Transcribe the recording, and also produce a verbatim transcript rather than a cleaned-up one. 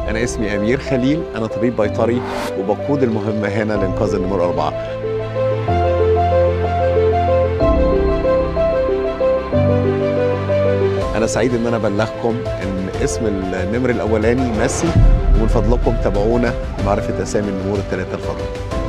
أنا اسمي أمير خليل، أنا طبيب بيطري وبقود المهمة هنا لإنقاذ النمور أربعة. أنا سعيد إن أنا أبلغكم إن اسم النمر الأولاني ميسي، ومن فضلكم تابعونا لمعرفة أسامي النمور الثلاثة الفضل.